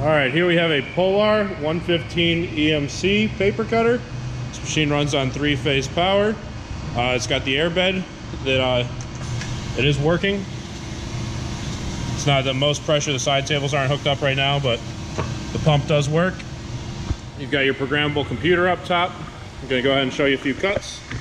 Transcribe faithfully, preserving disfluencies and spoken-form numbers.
All right, here we have a Polar one fifteen E M C paper cutter. This machine runs on three-phase power. Uh, it's got the airbed that uh, it is working. It's not the most pressure. The side tables aren't hooked up right now, but the pump does work. You've got your programmable computer up top. I'm gonna go ahead and show you a few cuts.